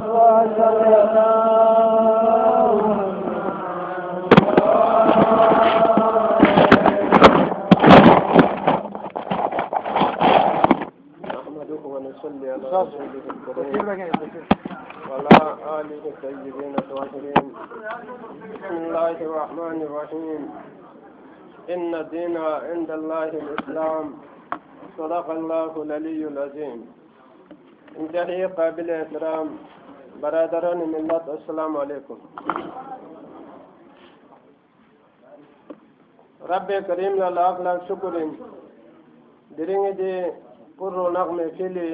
إن الدين عند الله الإسلام صدق الله العلي العظيم. انتهي قابل احترام برادران ملت السلام علیکم. رب کریم لاکھ لاکھ شکر درنگ دی پر نغم فیلی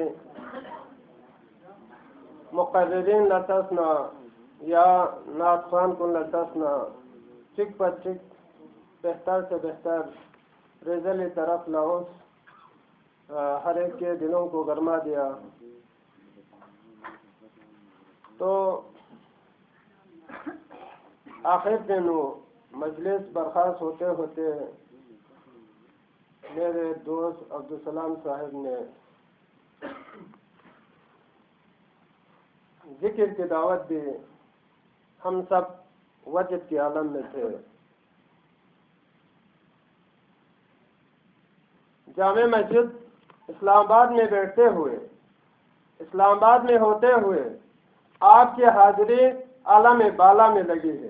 مقررین لتسنا یا ناطقان کن لتسنا چک پر چک بہتر سے بہتر رزل طرف لاؤس ہر ایک کے دلوں کو گرما دیا. تو آخر دنوں مجلس برخاست ہوتے ہوتے میرے دوست عبدالسلام صاحب نے ذکر کی دعوت دی. ہم سب وجد کے عالم میں تھے. جامع مسجد اسلام آباد میں بیٹھتے ہوئے اسلام آباد میں ہوتے ہوئے آپ کی حاضری عالم بالا میں لگی ہے.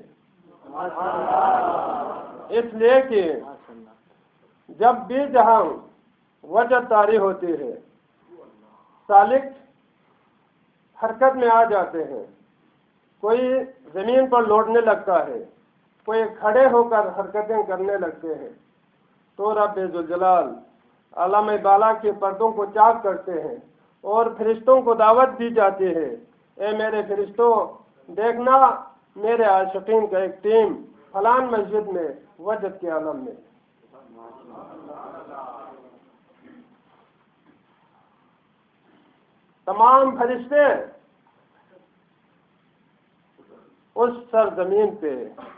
اس لیے کہ جب بھی جہاں وجد طاری ہوتی ہے سالک حرکت میں آ جاتے ہیں. کوئی زمین پر لوٹنے لگتا ہے, کوئی کھڑے ہو کر حرکتیں کرنے لگتے ہیں. تو رب ذوالجلال عالم بالا کے پردوں کو چاک کرتے ہیں اور فرشتوں کو دعوت دی جاتی ہے, اے میرے فرشتوں دیکھنا میرے عاشقین کا ایک ٹیم فلان مسجد میں وجد کے عالم میں. تمام فرشتے اس سرزمین پہ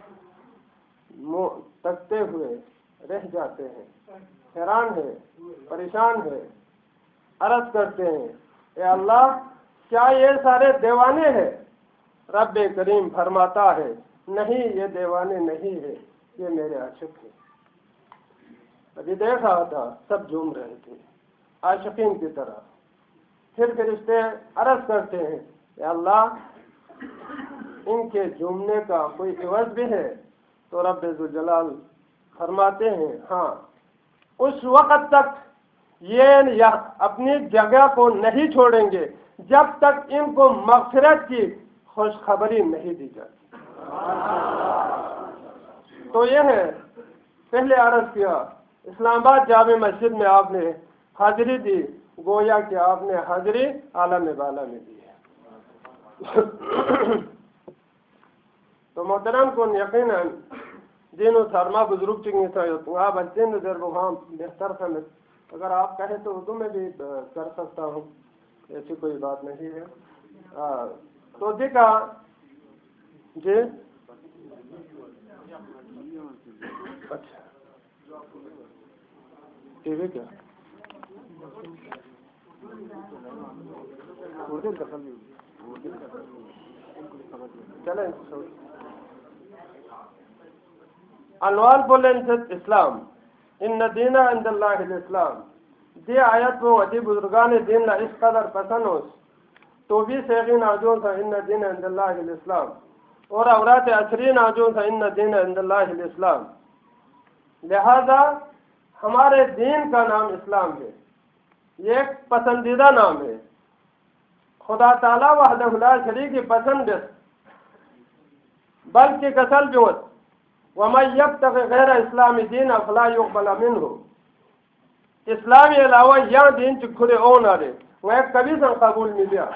تکتے ہوئے رہ جاتے ہیں, حیران ہے, پریشان ہے, عرض کرتے ہیں اے اللہ کیا یہ سارے دیوانے ہیں؟ رب کریم فرماتا ہے نہیں, یہ دیوانے نہیں ہے, یہ میرے عاشق ہیں. ابھی دیکھ رہا تھا سب جھوم رہے تھے عاشقین کی طرح. پھر فرشتے عرض کرتے ہیں اے اللہ ان کے جھومنے کا کوئی عوض بھی ہے؟ تو رب ذوالجلال فرماتے ہیں ہاں, اس وقت تک یہ اپنی جگہ کو نہیں چھوڑیں گے جب تک ان کو مغفرت کی خوشخبری نہیں دی جاتی. تو یہ ہے, پہلے عرض کیا اسلام آباد جامع مسجد میں آپ نے حاضری دی, گویا کہ آپ نے حاضری عالم بالا میں دی ہے. تو محترم کن یقیناً دین و سرما بزرگ چنگی تھا وہاں بچے در وہاں بہتر تھا. اگر آپ کہیں تو اردو میں بھی کر سکتا ہوں, ایسی کوئی بات نہیں ہے. تو دیکھا جی اچھا ٹی وی کیا چلیں انوار بولیں اسلام ان دین عند اللہ الاسلام. دی آیت وہ ادی بزرگان دین لا اس قدر پسند ہو تو بھی سیغین آجون تھا ان دین عند اللہ الاسلام, اور اورات عصرین آجون تھا ان دین عند اللہ الاسلام. لہذا ہمارے دین کا نام اسلام ہے, یہ ایک پسندیدہ نام ہے. خدا تعالیٰ وحدہ لا شریک کی پسند بلکہ کسل بیوت وَمَنْ يَبْتَغِ غَيْرَ اسلامی دین فَلَا يُقْبَلَ مِنْهُ. اسلامی علاوہ یا دین چکھرے او نہ رہے وہ ایک کبھی سن قبول نہیں دیا.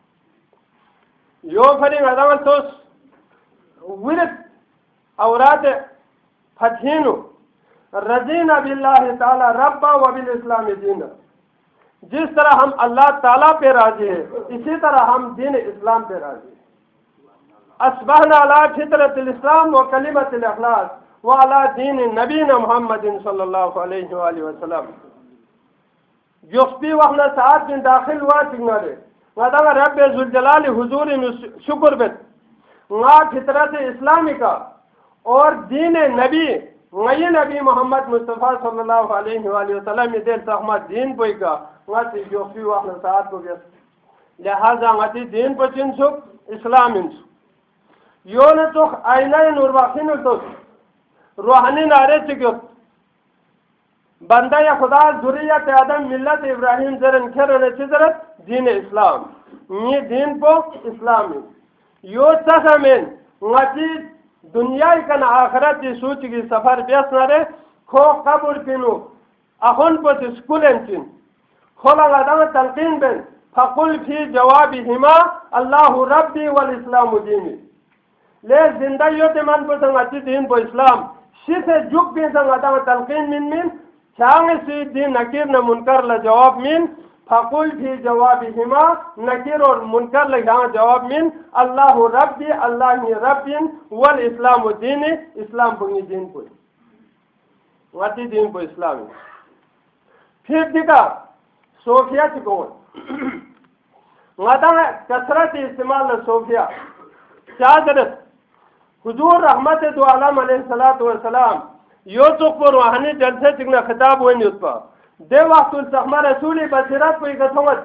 یو فرین ادام توس ورد اورات فتحینو رضینا باللہ تعالی ربا و بالاسلام دینا. جس طرح ہم اللہ تعالیٰ پہ راضی ہیں اسی طرح ہم دین اسلام پہ راضی ہیں. اصبحنا علی فطرت الاسلام و کلمت الاخلاص و علی دین نبینا محمد صلی اللہ علیہ وآلہ وسلم. یخبی وحنا ساعت من داخل ہوا سگنالے و ngada rabbe zul jalali huzuri nu shukr bet nga फितरत इस्लामी का और दीन नबी नई नबी मोहम्मद मुस्तफ़ा सल्लल्लाहु अलैहि वसल्लम दे तहमद दीन बोई का ngati जो fi wa saat को बस लिहाजा ngati दीन पचिन सुख इस्लाम इन यो ने तो आईना नूर वाखिन तो रूहानी नारे चिक्यो बंदा या खुदा जुरियत आदम मिल्लत इब्राहिम जरन खरन चिजरत दीन इस्लाम ये दीन पो इस्लामी यो तसमेन ngati दुनिया कन आखिरत की सूच की सफर बेस नरे खो कब्र पिनु अहुन पत स्कूलेंचिन खोला गदा तलकीन बेन फकुल फी जवाबिहिमा अल्लाहु रब्बी वल इस्लाम दीनी ले जिंदगी ते मन पत ngati दीन पो इस्लाम शिसे जुग पे गदा तलकीन मिन चांग सी दीन नकीर न मुनकर ला जवाब मिन फकुल भी जवाबिहिमा नकीर और मुनकर लगा जवाब मिन अल्लाह रब्बी अल्लाह ही रब्बिन वल इस्लाम दीन इस्लाम बुनी दीन को वाती दीन को इस्लाम फिर दिखा सोफिया चिकोन ngata कसरत इस्तेमाल सोफिया चादरत हुजूर रहमत दो आलम अलैहि सलातु व सलाम यो चुक पर वहानी जलसे चिकना खिताब हुए न्यूज़ दे वक्त सहमा रसूली बसीरत को गथवत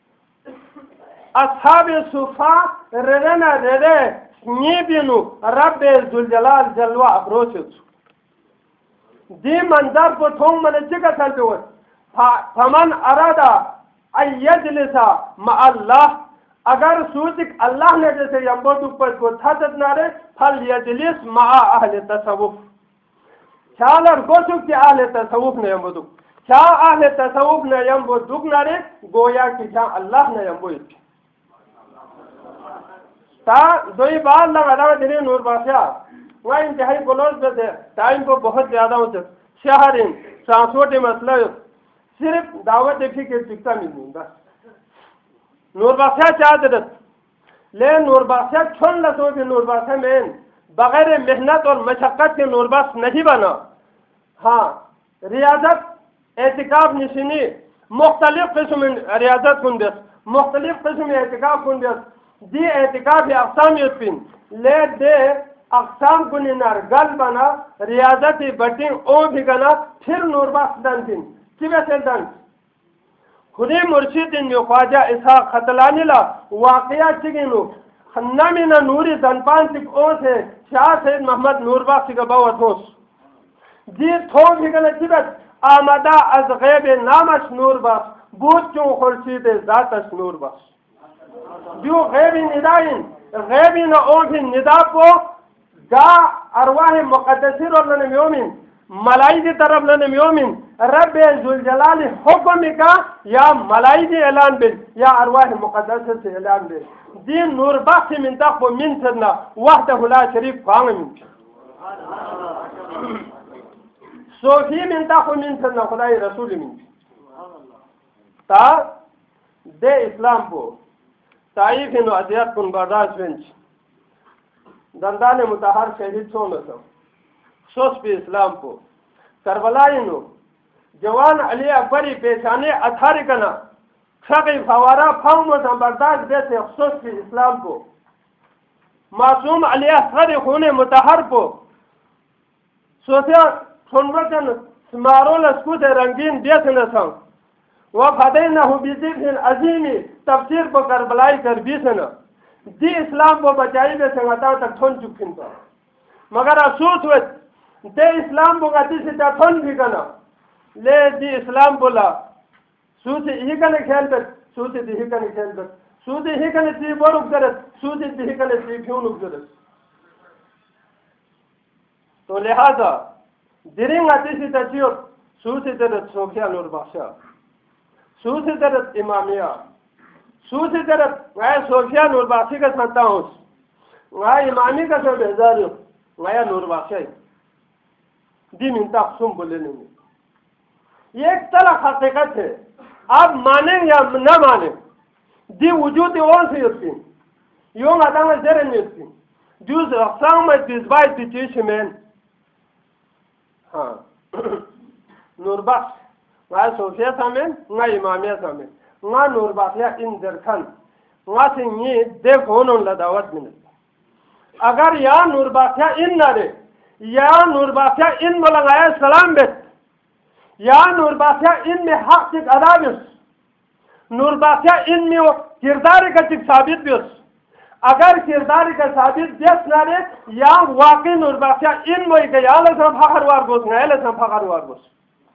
असहाब सुफा रेना रेरे नी बिनु रब जुल जलाल जलवा अप्रोच दी मंजर को थोंग मन चिका चलते फमन अरादा अयजलिसा मा अल्लाह अगर सूचिक अल्लाह ने जैसे यम्बो पर को था नारे फल यजलिस मा अहले तसव्वुफ चालर गोसु के अहले तसव्वुफ ने यम्बो क्या अहले तसव्वुफ ने यम्बो दुख नारे गोया कि क्या अल्लाह ने यम्बो ता दोई बार लगा दिने नूर बादशाह वहाँ इंतहाई क्लोज पे थे टाइम को बहुत ज़्यादा हो चुका शहरिन ट्रांसपोर्ट मसला सिर्फ दावत देखी के टिकता मिलनी बस नूर बादशाह चादरत ले नूर बादशाह छोड़ लसो के नूर बादशाह में बगैर मेहनत और मशक्क़त के नूर बादशाह नहीं बना हाँ रियाजत एतिकाफ निशिनी मुख्तलिफ किस्म रियाजत कुंदस मुख्तलिफ किस्म एतिकाफ कुंदस दी एतिकाफ अक़साम युत्पिन ले दे अक़साम कुनिनार गल बना रियाजती बटी ओ भी गना फिर नूरबास दन दिन किवे से दन खुदी मुर्शिद इन ख्वाजा इसा खतलानिला वाक़या चिगिनु खन्नामिना नूरी दनपान सिक ओ से शाह सैयद मोहम्मद नूरबास सिक बावत होस जी थो भी गना चिबत आमदा अज गैब नामश नूरबास बूझ क्यों खुर्शीद ज़ातश नूरबास जो गैबी निदाइन गैबी न ओ भी निदा को गा अरवाह मुक़द्दसिर और लन योमिन मलाइकी तरफ लन योमिन रब जुल जलाल हुक्म का या मलाइकी ऐलान बिल या अरवाह मुक़द्दसिर से ऐलान बिल दीन नूरबास से मिनता को मिन सदना वहदहु ला शरीफ कांग मिन सोफी मिनता को मिन सदना खुदाई रसूल मिन ता दे इस्लाम को ताइफ इन अजियत कुन बर्दाश्त बेंच दंदान मुताहर शहीद सोन सोच पे इस्लाम को करबला इनो जवान अली अकबरी पेशाने अथारी कना खगी फवारा फाउम बर्दाश्त बेसे सोच पे इस्लाम को मासूम अली असगर खून मुताहर को सोचा सुनवचन स्मारोल स्कूत रंगीन बेस न संग वह फदैनहु बिज़िक्रिन अज़ीमी तफसीर को करबलाई कर बीसन दी इस्लाम को बचाई दे संगता तक थोन चुकिन तो मगर अफसोस हुए दे इस्लाम को गति से थोन भी कना ले दी इस्लाम बोला सूची ही कने खेल कर सूची दी ही कने खेल कर सूची ही कने ती बोर उगरत सूची दी ही कने ती फ्यून उगरत तो लिहाजा दिरिंग गति से तचियो सूची तरत सोफिया नूर बादशाह सूसी तरत इमामिया सूसी तरत मैं सोफिया नूरबासी का संता हूँ मैं इमामी का सब बेजार हूँ मैं नूरबासी दी मिनता सुन बोले नहीं ये एक तरह हकीकत है आप माने या न माने दी वजूद और से होती यूं आता मैं जरे नहीं होती जूस अक्सर में दिसबाई तिचीश में हाँ नूरबास nga sofiya samen nga imamiya samen nga nurbaqiya in derkan वासिंगी देखो नोन लदावत मिनट अगर या नूरबाख्या इन नरे या नूरबाख्या इन मलंगाया सलाम बेत या नूरबाख्या इन में हक चिक अदा बिस नूरबाख्या इन में किरदार का चिक साबित बिस अगर किरदार का साबित बेस नरे या वाकई नूरबाख्या इन मोई के या लसम फखरवार गोस नया लसम फखरवार गोस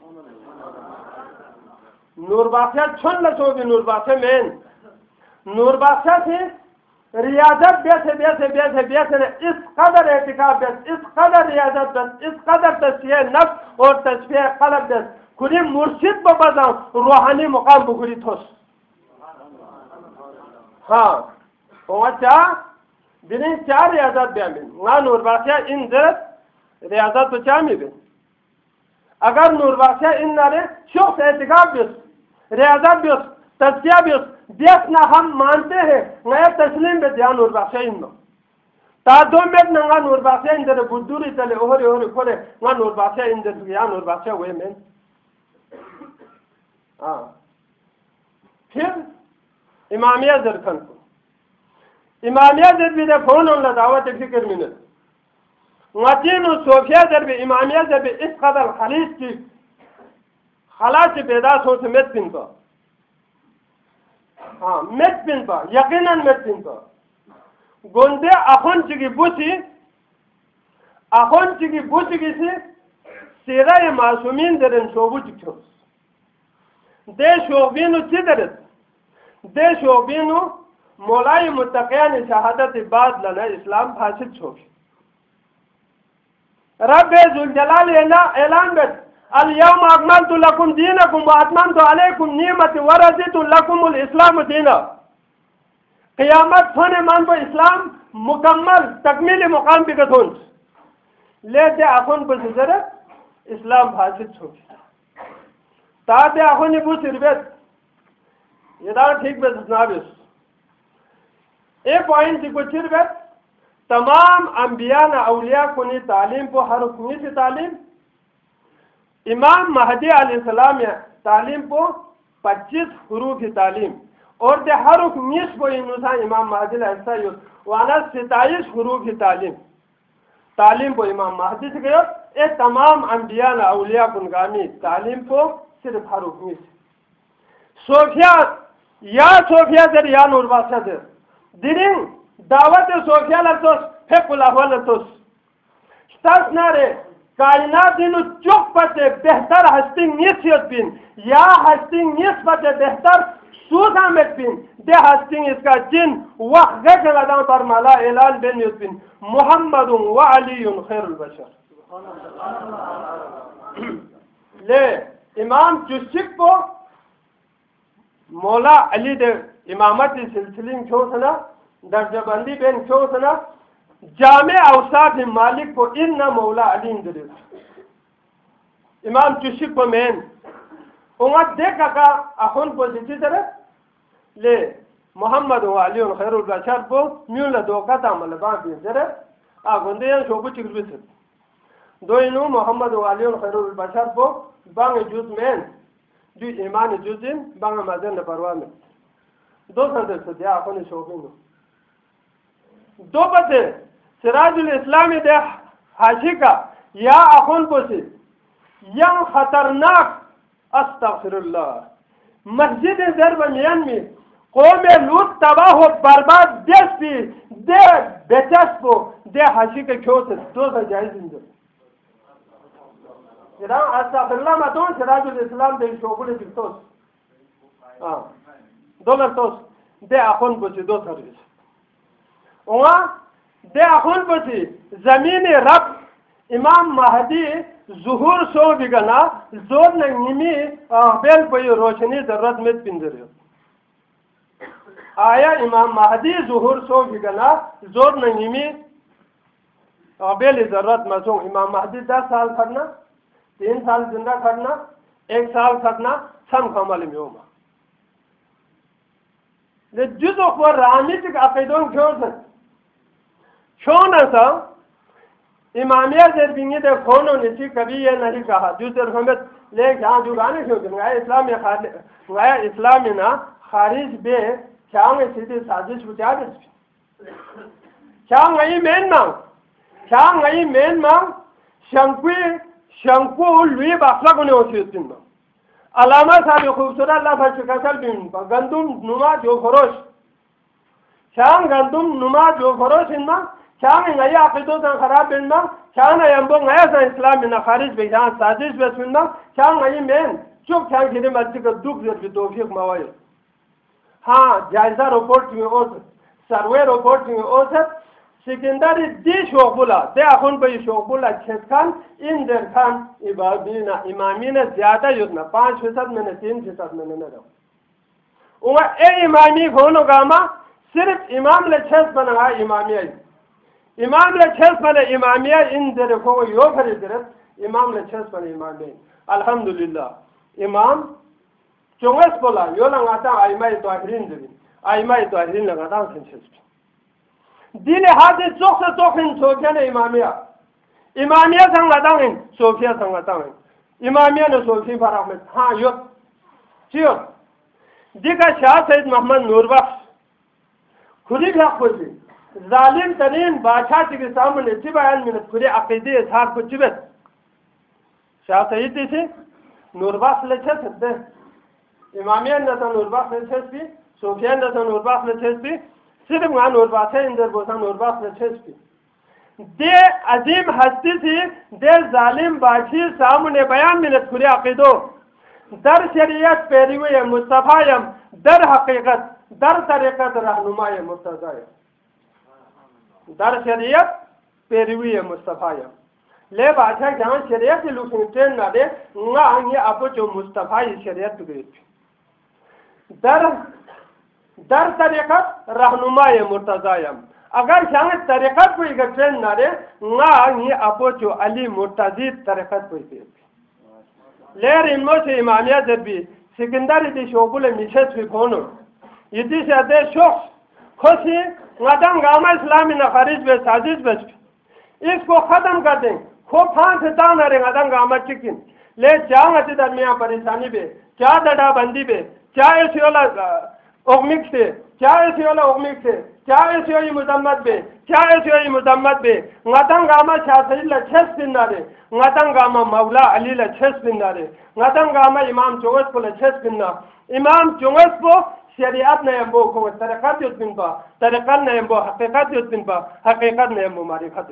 नूरबाख्या छुन लसो भी नूरबाख्या मेन नूरबाख्या से रियाजत बेसे इस कदर एहतिकाब बेस इस कदर रियाजत बेस इस कदर तस्फिया नफ्स और तस्फिया कल्ब बेस खुदी मुर्शिद बजाओ रूहानी मुकाम बुखुरी थोस हाँ वहाँ दिन चार रियाजत बेमिन वहाँ नूरबाख्या इन जरत रियाजत तो चामी बिन अगर नूरबाख्या इन नारे शुख एहतिकाब बेस रियाजत बेस तस्फिया बेस ना हम मानते हैं नया तस्लीम में ध्यान नूरबाख्या इन तादो में नंगा नूरबाख्या इन जरे बुद्धूरी चले ओहरे खोले ना नूरबाख्या इन जरे या नूरबाख्या हुए में हाँ फिर इमामिया जरखन को इमामिया जर भी दे फोन उन दावत फिक्र मिनट वतीन सोफिया जर भी इमामिया जर भी इस कदर खलीज की खलास बेदास हो से मेट पिन को हाँ मेट पिन पा यकीनन मेट पिन पा गोंदे अखोन चिकी बुची से सेरा ये मासूमीन दरन शोबू चिक्योस दे शोबीनु चिदरत दे शोबीनु मौलाई मुत्तक़ियान शहादत बाद लना इस्लाम फासिद छोकी रब्बे जुल जलाल ऐलान बेट अल-यौम अकमलतु लकुम दीनकुम व अतममतु अलैकुम निअमती व रज़ीतु लकुमुल इस्लाम दीना क़यामत होने मान पर इस्लाम मुकम्मल तकमीली मुकाम पे कथोन लेते अखुन पर जरत इस्लाम फासिद छोकी ताते अखुन बु सिरबेत यदा ठीक बे नाबिस ए पॉइंट को सिरबेत तमाम अंबिया न औलिया को नी तालीम को हर हुक्मी से तालीम इमाम महदी अलैहिस्सलाम या तालीम को 25 हुरूफ की तालीम और दे हर हुक्मीस को इनुसा इमाम महदी अलैहिस्सलाम वाना 27 हुरूफ की तालीम को इमाम महदी से गयो ए तमाम अंबिया न औलिया कुनगामी तालीम को सिर्फ हर हुक्मीस सोफिया जर या नूरबाख्या जर दिरिंग दावत सोफिया लतोस फेकुला हो लतोस स्टास नारे कायनात दिनु चुप पते बेहतर हस्ती नियत बिन या हस्ती निस्बत बेहतर सूदा में बिन दे हस्ती इसका जिन वक्त गलदा पर माला ऐलान बिन बिन मोहम्मद व अली खैरुल बशर ले इमाम चुश्तिक को मौला अली दे इमामत सिलसिले क्यों सना दर्जाबंदी बेन क्यों सना जामे औसाफ मालिक को इन न मौला अली इमाम चुशिक को मेन उंगा देखा का अखुन को जिसी तरह ले मोहम्मद व अली खैरुल बशर को म्यूल दो का तामल बाकी तरह आगुंदे या शोबु चिकबिस दो इनु मोहम्मद व अली खैरुल बशर को बांग जुज मेन जो ईमान जुजिन बांग मजन परवा में दो संदेश दिया अखुन शोबिनु दो बचे सिराजुल इस्लामी दे हाशी का या अखुन पोसी यंग खतरनाक अस्तगफिरुल्लाह मस्जिद जरबमियन में कौम लूट तबाह हो बर्बाद देश भी दे बेचस को दे हाशी के क्यों से दो से जायज इंजर इरा अस्तगफिरुल्लाह मतों सिराजुल इस्लाम दे शोबुल जितोस हाँ दो लतोस दे अखुन पोसी दो सर्विस वहाँ दे अखुन पोसी जमीन रब इमाम महदी जुहूर सो बिगना जोर नंगिमी बेल पयो रोशनी जरूरत में पिंजरियो आया इमाम महदी जुहूर सो बिगना जोर नंगिमी बेल जरूरत मसो इमाम महदी 10 साल खड़ना 3 साल जिंदा खड़ना 1 साल खड़ना सम कमल में होगा ले जुजो को रामित का अकीदों क्यों न सा इमामिया जरबिंगी दे फोनो निसी कभी ये नहीं कहा जो सर हमें ले जहाँ जो गाने क्यों गाया इस्लाम में ना खारिज बे क्या सीधी साजिश बुझा दे क्या मेन मांग क्या मेन मांग शंकु लुई बाखला को नहीं हो अलामा साहब खूबसूरत लफा शिकसल बिन गंदुम नुमा जो फरोश क्या गंदुम नुमा जो फरोश इनमा क्या नई अकीदों से खराब बिनमा क्या नयम्बो नया सा इस्लाम बिना खारिज बेजान साजिश बिना क्या नई मेन चुप क्या गिरे मस्जिद का दुख जब तौफीक मवाए हाँ जायजा रिपोर्ट में ओस सर्वे रिपोर्ट में ओस सिकंदरी दी शोकबुला दे अखुन पे शोकबुला छेदखान इन देर खान इबादीना इमामीना ज्यादा युद्धना 5% में 3% में न रहो उमा ए इमामी खोनो गामा सिर्फ इमाम ले छेद बना इमामिया इमाम ले छेद बने इमामिया इन देर को यो खरी देर इमाम ले छेद बने इमामिया अल्हम्दुलिल्लाह इमाम चोंगस बोला यो लगाता आइमाई तोहिरीन देवी आइमाई तोहिरीन लगाता सेंसेस दिले हाथे चोक से चोक इन सोफिया ने इमामिया संग लगाता सोफिया संग लगाता इमामिया ने सोफी फरा में हाँ यो चियो दिखा शाह सईद मोहम्मद नूरबख्श खुदी भी खुदी जालिम तरीन बादशाह के सामने चिबायन में खुदी अकीदे साहब को चिबत शाह सईद से नूरबख्श ले सकते इमामिया नसन नूरबख्श ले छेस्पी सोफिया नसन नूरबख्श ले छेस्पी सिर्फ वहाँ नूरबख्श है इंदर बोसा नूरबख्श ले छेस्पी दे अजीम हस्ती थी दे जालिम बादशाह सामने बयान मिनट खुदी अकीदो दर शरीयत पेरीवे मुस्तफायम दर हकीकत दर तरीक़त रहनुमाए मुर्तज़ायम दर शरीयत पेरीवे मुस्तफायम ले बादशाह जहाँ शरीयत की लुक ट्रेन ना दे ना ये आपको जो मुस्तफा ये शरीयत गई दर दर तरीक़त रहनुमाए मुर्तज़ायम अगर जहाँ तरीक़त कोई ट्रेन ना दे ना ये आपको जो अली मुर्तज़ी तरीक़त कोई दे लेर इनमो से इमामिया जबी सिकंदर इति शोकुले मिशेस फिकोनो इति से अदे शोक खुशी नदम गामा इस्लामी नखारिज बे साजिश बे इसको खत्म कर दें खो फांस तान अरे नदम गामा चिकिन ले जांग अति दरमिया परेशानी बे क्या दड़ा बंदी बे क्या ऐसी वाला ओगमिक से क्या ऐसी वाला ओगमिक से क्या ऐसी वाली मुजम्मत बे क्या ऐसी वाली मुजम्मत बे नदम गामा शासरी लच्छस बिन्नारे नदम गामा मौला अली लच्छस बिन्नारे नदम गामा इमाम चोगस को लच्छस बिन्ना इमाम चोगस को शरीयत ने एम्बो को तरीक़त युद्ध पा तरीक़त ने एम्बो हकीकत युद्ध पा हकीकत ने एम्बो मारिफत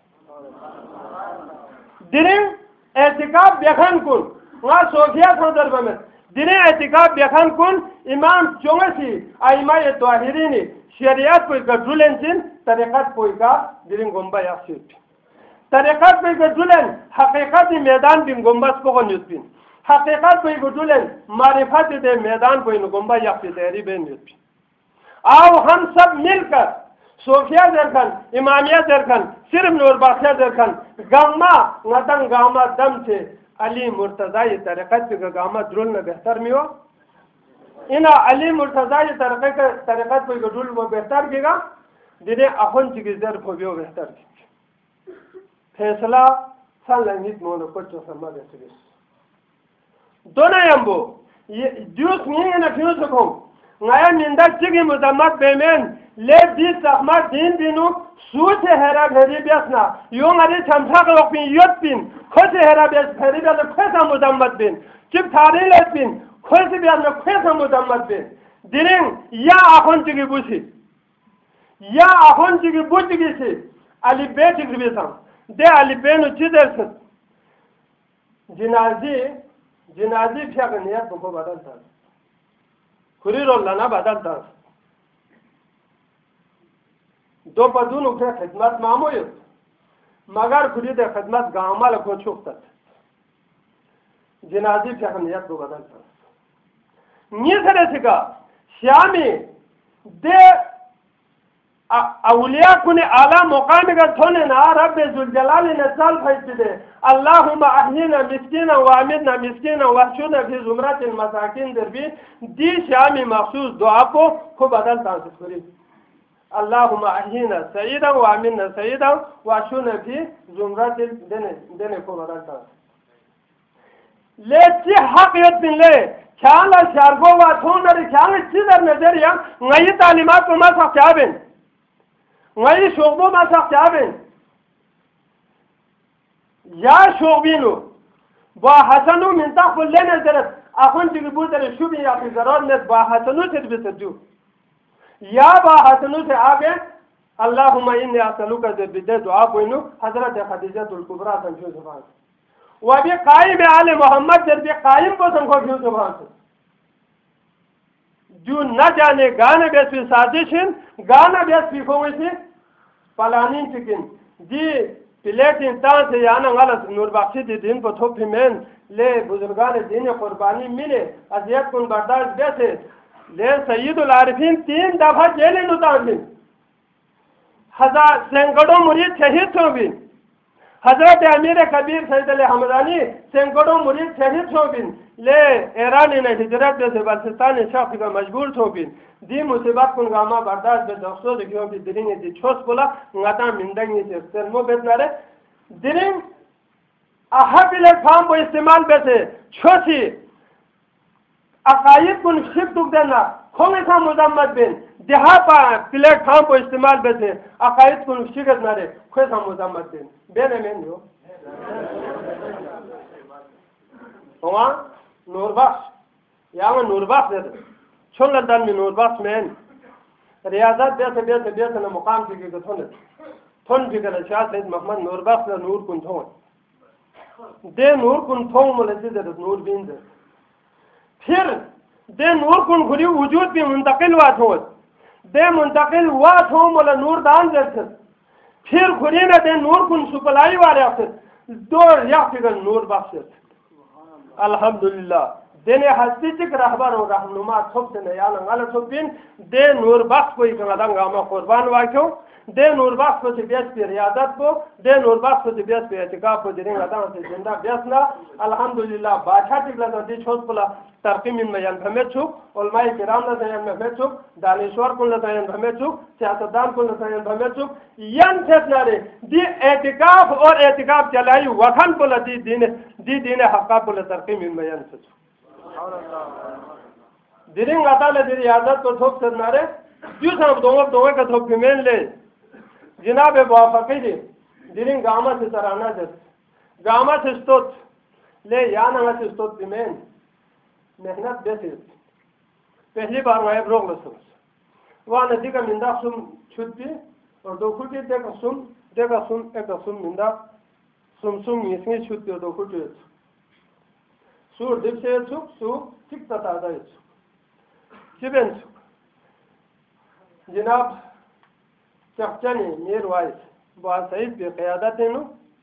दिने एतिकाब बेखन कुन वहाँ सोफिया सोदर में दिने एतिकाब बेखन कुन इमाम चोंगसी आइमाए तोहिरीनी शरीयत कोई गजुलेन चिन तरीक़त कोई का दिने गुम्बा यासित तरीक़त कोई गजुलेन हकीकत मैदान बिन गुम्बस को युद्ध हकीकत कोई गुजुलेन मारिफत दे मैदान कोई गुम्बा यासित तहरी बेन युद्ध आओ हम सब मिलकर सोफिया दरखन इमामिया दरखन सिर्फ नूरबख्श दरखन गामा नदम गामा दम से अली मुर्तज़ा ये तरीक़त के गामा द्रुल में बेहतर में हो इना अली मुर्तज़ा ये तरीक़त कोई द्रुल वो बेहतर केगा जिन्हें अखुन चिकित्सर को भी बेहतर की फैसला संलंघित मोनो को जो सम्मान है दोनों यंबो ये जूस नहीं ना फ्यूज को नया निंदा चिकी मुजम्मत बेमेन ले दी सहमत दिन दिनु सूच हेरा भेरी बेसना यों अरे छमसा को पिन युद्ध पिन खुश हेरा बेस भेरी बेस खुश मुजम्मत बिन चिप थारी ले पिन खुश बेस में खुश मुजम्मत बिन दिरिंग या आखों चिकी बुशी या आखों चिकी बुझ चिकी से अली बे चिकी बेसम दे अली बे नु चिदर से जिनाजी फिर नियत को बदलता खुरी रोल लाना बदलता दो पदून उठे खिदमत मामो मगर खुरी दे खिदमत गाँव माल को छुपता जिनाजी फिर नियत को बदलता नी सरे सिका श्यामी दे अवलिया कुने आला मुकाम का थोने ना रब जुलजलाल ने साल फैसले दे अल्लाहुम्मा अहयिना मिस्कीना व अमितना मिस्कीना व अहशुना फी जुमरातिल मसाकिन दरबी दी शामी मखसूस दुआ को खूब बदलता है अल्लाहुम्मा अहयिना सईदा व अमितना सईदा व अहशुना फी जुमरातिल देने को बदलता है ले ची हक यत बिन ले Kyanla şargova tonları kyanı çizer nezer ya. Ngayı talimat olmazsa kâbin. Ngayı şoğbu olmazsa kâbin. Ya şoğbinu. Ba hasanu min takful lene zeret. Akun tiki bu tere şubin yapı zarar net ba hasanu tedbisediyor. Ya ba hasanu se abi. Allahumma inni asaluka zerbide dua koyunu. Hazreti Hadicetul Kubra sançıyor zubansı. Ve bir kaim ale Muhammed der bir kaim ko sanko fiyo zubansı. जो न जाने गाना base भी साजिशन गाना base भी खोवैसे Palani chicken जी प्लेटिन तां से याना गलत नूरबख्शी दिन पर थोपिमेन ले बुजुर्गान दिन कुर्बानी मिले अजियत कुन बर्दाश्त बेसे ले सय्यदुल आरिफीन 3 दफा जेल नुताबिन हजार सैकड़ों मुरीद शहीद हो भी हजरत अमीर कबीर सैयद अली हमदानी सैकड़ों मुरीद शहीद हो भी ले ईरानी ने हिजरत से बलूचिस्तान शख्स का मजबूर हो भी दी मुसीबत कुन गामा बर्दाश्त बे दोस्तों देखियो भी दिरिंग दी छोस बोला ngata mindangi से termo बेतनारे दिरिंग अहबिले फार्म को इस्तेमाल बेसे छोसी अकायद कुन शिप दुख देना खोंगे सा मुजम्मद बिन जहाँ पर प्लेटफॉर्म को इस्तेमाल बेसे अकायद कुन शिकत नारे खोए सा मुजम्मद बिन बेने में जो वहाँ नूरबख्श यहाँ नूरबख्श दे छोड़ लंदन में नूरबख्श में रियासत बेसे न मुकाम की थोन भी कर शाह सैयद मोहम्मद नूरबख्श न नूर कुन थोन दे नूर कुन थोन मुलज़ी दे नूर बिन दे फिर दे नूर कुन खुरी वजूद भी मुंतकिल वात हो दे मुंतकिल वात हो मुला नूर दान दे फिर खुरी ने दे नूर कुन सुपलाई वाले आते दो याफिगल नूर बख्श अल्हम्दुलिल्लाह देने हस्ती चिक रहबर और रहनुमा थोप से नया नंगाल थोपिन दे नूर बख्श कोई कंगादंगा में कुर्बान वाक्यों दे नूर बख्श को सिबियस पे रियादत को दे नूर बख्श को सिबियस पे एतिकाफ को दिरेंगा दां से जिंदा बेसना अल्हम्दुलिल्लाह बादशाह टिकला तो दी छोट पुला तरकीमिन में यन भमे चुक उलमाए किराम न यन भमे चुक दानिश्वर कुल न यन भमे चुक सियासतदान कुल न यन भमे चुक यन सेतनारे दी एतिकाफ और एतिकाफ चलाई वखन पुला दी दीन हक्का पुला तरकीमिन में यन चुक दिरिंग अताले दिरी आदत को थोप सेतनारे क्यों सब दोंगे का थोप में ले जिनाब बाफकी दी दिरिंग गामा से सराना जस गामा से स्तोत ले याना से स्तोत बिमेन मेहनत बेसे पहली बार वायब रोग लसुम वहाँ नदी का मिंदा सुम छुट्टी और दो खुटी देखा सुम एक सुम मिंदा सुम इसमें छुट्टी और दो खुटी सूर दिप से सुख सु ठीक तता जाए चिबेन सुख जनाब चखचनी मेर वाइस बात सही पे क़यादत है नु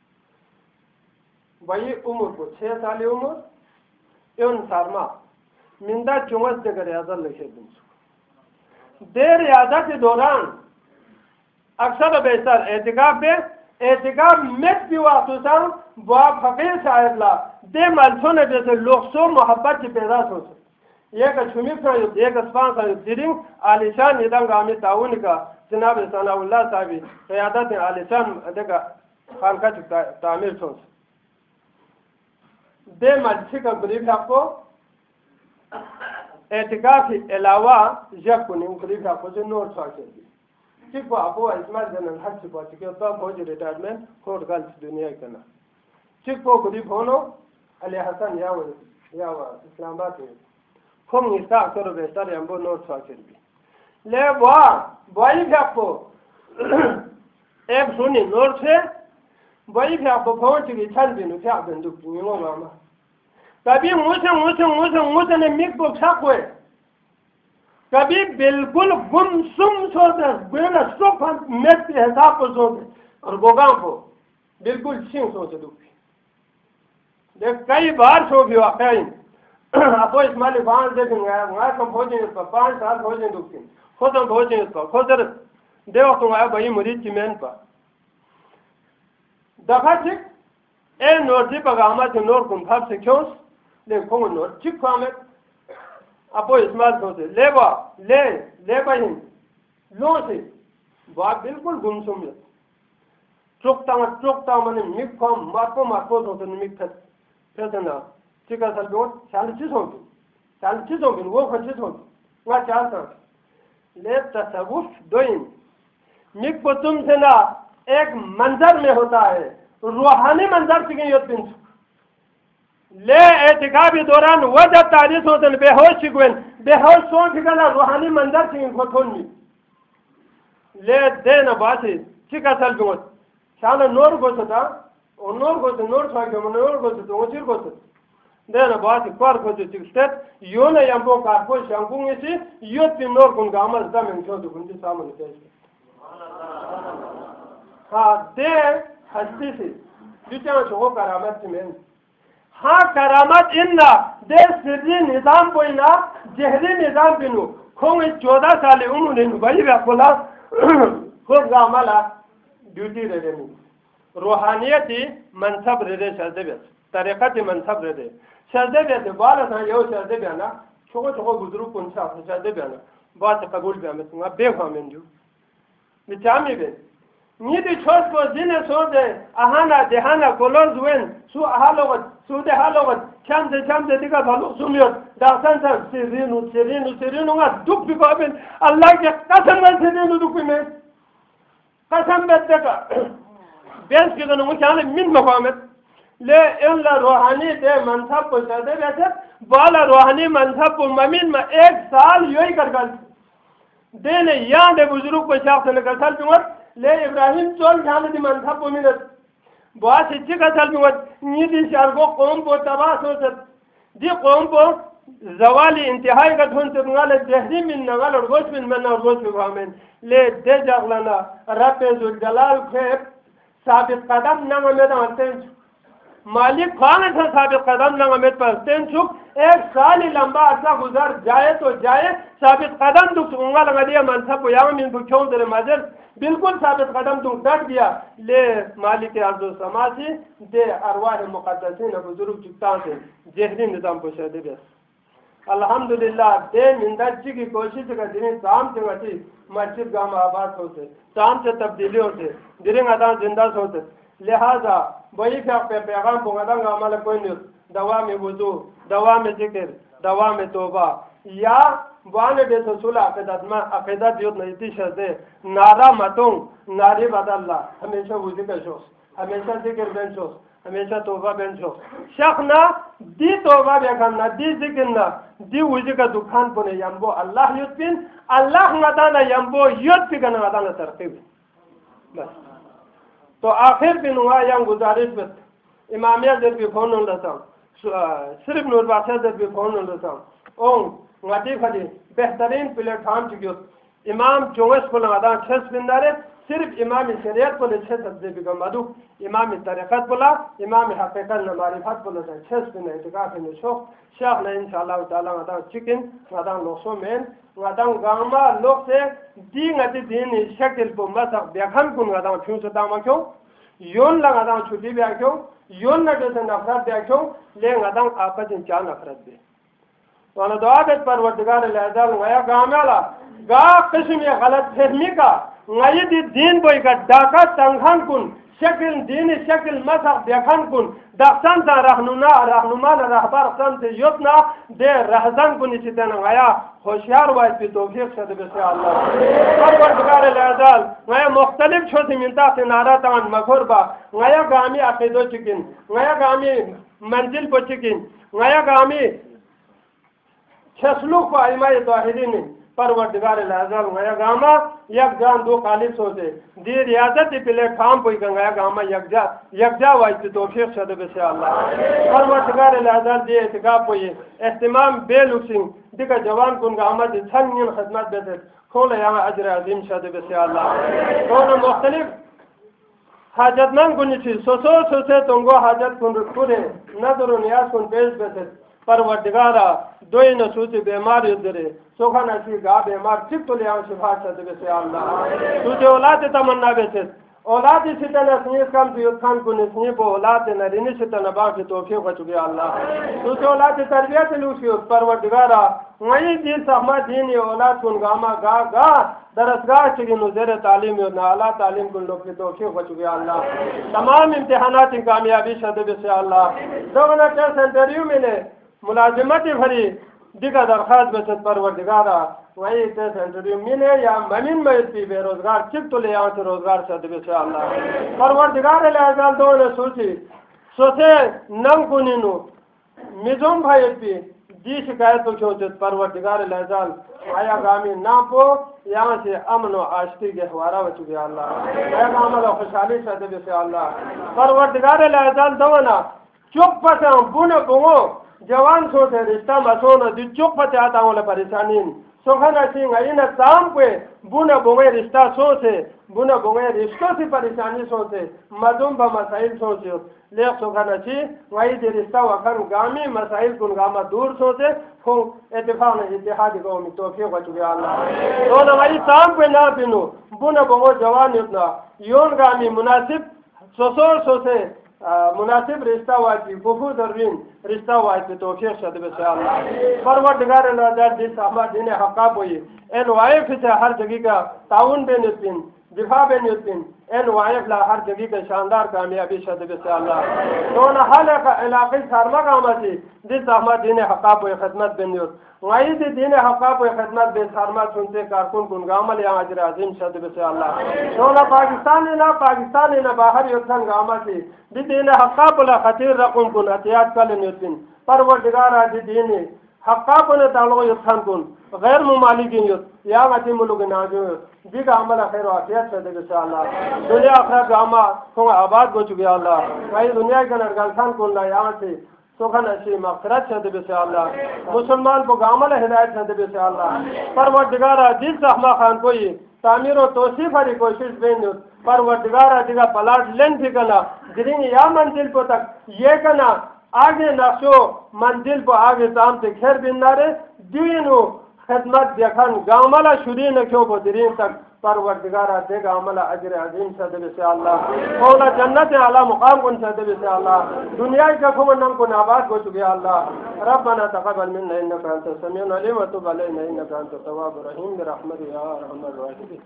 वही उम्र को 6 साल उम्र एवं सारमा मिंदा चुंगस देकर रियाजत लिखे दिन देर रियाजत के दौरान अक्सर बेहतर एहतिकाफ में भी वासुसां बुआ फकीर साहब ला दे मलसों ने जैसे लोग सो मोहब्बत की पैदा हो एक शुमिक का युद्ध एक स्पान का युद्ध दिरिंग आलिशान निदंग आमी ताउन का जनाब सनाउल्लाह साहबी क़यादत आलिशान देखा खानका तामीर सोच दे मल्सी का गरीब आपको एहतिकाफ के अलावा जब को नहीं गरीब आपको जो नोट साके चिक आपको इस्माइल जनरल हज से पहुंच के तब फौजी रिटायरमेंट कोर्ट गल दुनिया करना चिक को गरीब होनो अली हसन या इस्लामाबाद में खुम निस्ता करो बेहतर हमको नोट साके ले वही भी आपको एक सुनी नोट से वही भी आपको पहुंच गई छल भी नुचा बंदूक नहीं मामा कभी मुझे ने मिक को शक हुए कभी बिल्कुल गुमसुम सोते बिना सुख मेट के हिसाब को सोते और गोगाम को बिल्कुल सिंह सोचे दुखी देख कई बार सो भी वाकई आपको इस्माइल बांस देखेंगे वहाँ कम भोजन इसका 5 साल भोजन दुखी खुद हम भोजन इसका खुद देव तुम आया भाई मुरीद की मेहन पर दफा चिक ए नोर्जी पगामा से नोर कुंभार से क्यों ले खोंग नोर चिक खामे आपो इस्माइल सोचे ले भाई लो से बात बिल्कुल गुमसुम है चुकता मने मिक फॉर्म मारपो सोचे मिक फैसना चिका सलबोट शाल चीज होगी चाल चीज़ों में वो चीज़ों वहाँ चाहता ले तसव्वुफ दोइन मिक तुम से ना एक मंजर में होता है रूहानी मंजर से यो पिंच ले एतिकाबी दौरान वजह तारीख होते बेहोश शिकवेन बेहोश सोच गला रूहानी मंजर से खोटोनी ले देना बाती चिका चल बिगोत शाला नोर गोसता और नोर गोस नोर साके नोर गोस तो चिर गोस देना बाती क्वार गोस चिक्स्टेट यो ना यंबो कारपो शंकुंगे सी यो तीन नोर कुन गामस दमें छोटू कुंजी सामने कैसे हाँ दे हस्ती सी जितना चोको करामत में हाँ करामत इन्ना दे सिर्री निज़ाम कोई ना जहरी निज़ाम बिनु खोंग 14 साल उम्र ने भाई व्यापोला खुद गामला ड्यूटी रह रही रूहानियती मनसब रह रहे शर्देबियत तरीक़ती मनसब रह रहे शर्देबियत बाला था यो शर्देबियाना चोको चोको बुजुर्ग कुंचा शर्देबियाना बात कबूल भी हमें तुंगा बेफ़ामिन जो विचामी बे नीति छोड़ को जिन्हें सोचे आहाना देहाना कोलोर जुएन सु आहालोगत सुदे हालोगत चंदे दिखा भालू सुमियोत दासन सन सिरीनु गा दुख भी बाबिन अल्लाह के कसम में सिरीनु दुख में कसम बेटे का बेंच के दोनों मुझे मिन मकामत ले इल्ला रूहानी दे मनसब को चलते वैसे बाला रूहानी मनसब को ममीन में 1 साल योई कर गल देने यहाँ दे बुजुर्ग को शाख से कर चल पिंगत ले इब्राहिम चोल जाने दी मनसब को मिलत बहुत इच्छी का चल पिंगत नीति शार को कौम को तबाह सोचत दी कौम को जवाली इंतहाई का धुन से बंगाल जहरी मिन नगाल और गोश मिन मन और गोश विभामें ले दे जागलाना रब्बे जुल जलाल के साबित कदम नंग में दांते मालिक खान था साबित कदम नंग में पर तेंचुक 1 साल ही लंबा अर्सा गुजर जाए तो जाए साबित कदम दुख उंगा लगा दिया मनसब को यहाँ मिन बुक्यों तेरे मजर बिल्कुल साबित कदम तुम डट गया ले मालिक अर्ज़ो समासी दे अरवाह मुक़द्दसीन बुजुर्ग चुकता से जहरी निज़ाम को शहदे बस अल्हम्दुलिल्लाह दे मिंदाजी की कोशिश का जिन्हें शाम से वची मस्जिद गांव आबाद होते शाम से तब्दीली होते जिन्हें अदा जिंदा होते लिहाजा वही पैगाम पुंगादांगा हमारा कोई नहीं दवा में वुजू दवा में जिक्र दवा में तौबा या वाने बेसो सुला अक़ीदत युद्ध नहीं शर्ते नारा मतों नारी बदल्ला हमेशा वुजू का शोस हमेशा जिक्र बेन शोस हमेशा तौबा बेन शोस शख ना दी तौबा बेगम ना दी जिक्र ना दी वुजू का दुकान पुने यंबो अल्लाह युद्ध पिन अल्लाह मदाना यंबो युद्ध पिन मदाना तरकीब बस तो आखिर दिन हुआ यहाँ गुजारिश बस इमामिया जब भी फोन हो लेता सिर्फ नूर बादशाह जब भी फोन हो लेता ओं वाटी फटी बेहतरीन प्लेटफॉर्म चुकी इमाम चौंस को लगा 6 बिंदारे सिर्फ इमाम शरीयत को 6 सब्जे भी मधु इमाम तरीक़त बोला इमाम हकीकत न मारिफत बोला 6 बिंदा इतिकाफ में शोक शेख ने इंशाल्लाह ताला वादा चिकन वादा लोसो में वादा गामा लोग से दी गति दिन शक्ल को मसा बेखन कुन वादा क्यों सदा मा क्यों योन लगा दा छुट्टी ब्या क्यों योन न जैसे नफरत ब्या क्यों ले वादा आपस में चार नफरत दे वाला दुआ के परवरदिगार लाजल गया गामाला गा किस्म ये गलत फहमी का नई दीन बोई का डाका तंगन कुन शक्ल दीनी शक्ल मसा बेखन कुन दक्षन सा रहनुमा न रहबर सन से युतना दे रहजन कुन चितन गया होशियार वाइस भी तौफीक से से अल्लाह परवरदिगार लाजल गया मुख्तलिफ छोटी मिनता से नारा तान मखुरबा गया गामी अकीदो चिकिन गया गामी मंजिल को चिकिन गया गामी छसलुक को इमाय तौहीदीन परवरदिगार लाजल गया गामा एक जान दो खालिस होते दी रियासत प्लेटफॉर्म कोई गंगाया गामा यकजा वाइस तौफीक से से अल्लाह परवरदिगार लाजल दे इतिकाफ कोई इस्तेमाम बेलुसिंग दिका जवान कुन गामा दी छन्निन खिदमत बेते खोले यहाँ अजर अजीम से से अल्लाह दोनों मुख्तलिफ हाजतमंद कुन चीज सोसे तुमको हाजत कुन पूरे नजर नियाज कुन पेश बेते परवरदिगारा दोई न सूची बीमार युद्धरे सोखा नसी गा बीमार चिप तो लिया शिफा से से अल्लाह तुझे औलाद तमन्ना बेचे औलाद सितन स्नी कम तो युद्धान को निस्नी बो औलाद न रिनी सितन बाकी तौफीक हो चुके अल्लाह तुझे औलाद तरबियत लूसी परवरदिगारा वही दिन सहमा दीन औलाद कुन गामा गा दरसगाह चुकी नुज़ेर तालीम और नाला तालीम कुन लोग की तौफीक हो चुके अल्लाह तमाम इम्तिहानात की कामयाबी से अल्लाह दोगुना टेस्ट इंटरव्यू मिले मुलाजिमत भरी दिखा दरखास्त में परवरदिगारा वही इंटरव्यू मिले या ममीन में बेरोजगार चिप तो ले यहाँ से रोजगार से अल्लाह परवरदिगार ले दो ने सोचे नम कुनीनु मिजोम भाई दी शिकायत तो क्यों परवरदिगार लहजाल आया गामी ना पो यहाँ से अमन व आश्ती के हवारा बच गया अल्लाह अमल व खुशहाली से अल्लाह परवरदिगार लहजाल दवना चुप पता बुने बुंगो जवान सोचे रिश्ता मसोना दी चुप पते आता हूँ परेशानी सोखना सिंह इन ताम पे बुने बुंगे रिश्ता सोचे बुने बुंगे रिश्तों से परेशानी सोचे मजूम ब मसाइल सोचे ले सोखना सी वही दे रिश्ता वखर गामी मसाइल कुन गामा दूर सोचे खूब इत्तेफाक ने इत्तेहाद को मी तौफीक बच गया अल्लाह तो न वही ताम पे ना पिनो बुने बुंगो जवान इतना योन गामी मुनासिब सोसोर सोचे मुनासिब रिश्ता वाजी गुफू दरवीन रिश्ता वाजी तौफीक सदबे से अल्लाह परवरदिगार नज़र जिस अहमद दिन हक़ा बोई एन वाइफ से हर जगह का ताउन बे निस्बिन दिफा बे निस्बिन एन वाइफ ला हर जगह का शानदार कामयाबी सदबे से अल्लाह तो न हाल का इलाक़ी सारमा का मसी जिस अहमद दिन हक़ा बोई खिदमत बे न्यूज़ वही दी दीन हक़ा बोई खिदमत बे सारमा सुनते कारकुन गुनगामल या अजर अजीम सदबे से अल्लाह तो न पाकिस्तानी ना बाहर युद्धन गामा से दीन हक़ा बोला खतीर रकम कुन अतियात कल न्यूज़ परवरदिगार दी दीन हक़ा बोले तालो युद्धन कुन गैर मुमालिकिन युद्ध या गति मुलुक नाजो जी का अमल खैर वाफियत से दे अल्लाह दुनिया आखिरत गामा को आबाद हो चुके अल्लाह वही दुनिया के नरगलसान को ला यहाँ से सुखन अच्छी मग़फ़िरत से दे अल्लाह मुसलमान को गामल हिदायत से दे अल्लाह परवरदिगार जिस अहमा खान को ही तामीर व तौसीफ हरी कोशिश बेन परवरदिगार दिगा पलाट लेन भी करना गिरिंग या मंजिल को तक ये करना आगे नक्शो मंजिल को आगे ताम से खेर बिन्नारे दीनो खिदमत देखन गामला शुरी न क्यों बदरीन तक परवरदिगार देगा अमला अजर अजीम सदबे से अल्लाह मौला जन्नत आला मुकाम कुन सदबे से अल्लाह दुनिया के खुम नम को नाबाद हो चुके अल्लाह रब्बना तक़ब्बल मिन्ना इन्नका अंतस समीउल अलीम व तुब अलैना इन्नका अंतत तव्वाबुर रहीम बिरहमतिका या अरहमर राहिमीन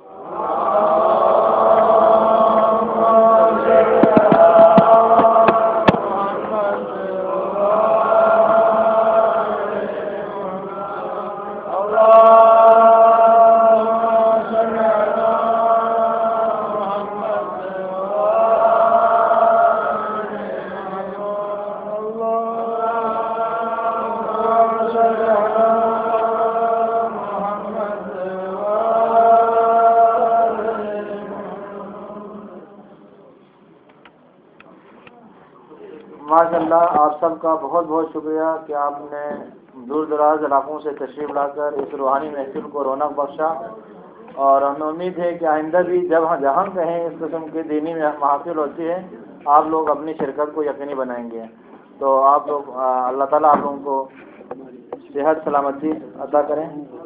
माशाअल्लाह आप सबका बहुत बहुत शुक्रिया कि आपने दूर दराज इलाकों से तशरीफ़ लाकर इस रूहानी महफिल को रौनक बख्शा और हमें उम्मीद है कि आइंदा भी जब जहाँ कहीं इस किस्म की दीनी महफिल होती है आप लोग अपनी शिरकत को यकीनी बनाएंगे। तो आप लोग अल्लाह ताला आप लोगों को सेहत सलामती अता करें।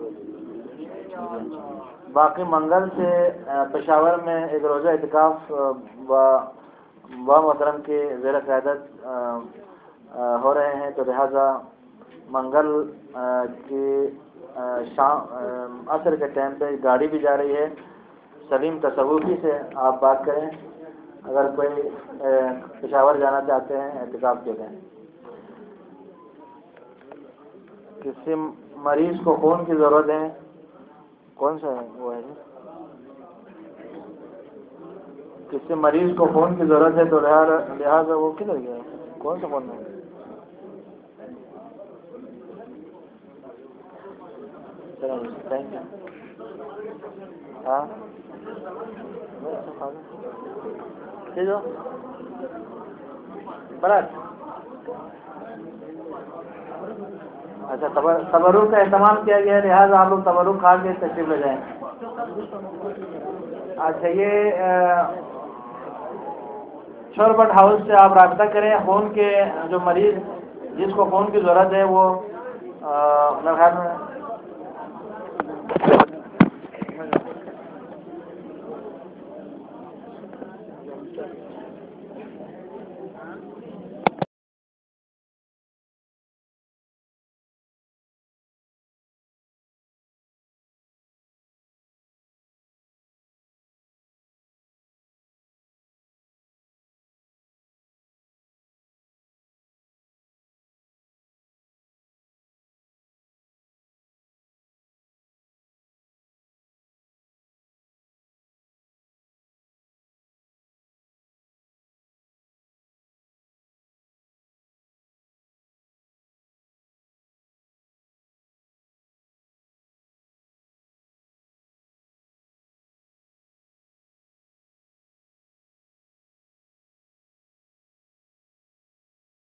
बाकी मंगल से पेशावर में एक रोज़ा इतिकाफ़ व मोहतरम के ज़ेर क़यादत हो रहे हैं, तो लिहाजा मंगल की शाम असर के टाइम पे गाड़ी भी जा रही है। सलीम तसव्वुफ़ी से आप बात करें अगर कोई पेशावर जाना चाहते हैं एहतिकाफ के लिए। किसी मरीज़ को खून की ज़रूरत है, कौन सा है वो है, किसी मरीज़ को खून की ज़रूरत है तो लिहाजा वो किधर गया, कौन सा खून है? Thank you. हाँ ठीक हो बराबर। अच्छा तबरुक का इस्तेमाल किया गया है, लिहाजा आप लोग तबरुक खा के तशरीफ ले जाएँ। अच्छा ये शोरबट हाउस से आप राब्ता करें। खून के जो मरीज़ जिसको खून की ज़रूरत है वो मेरे ख्याल में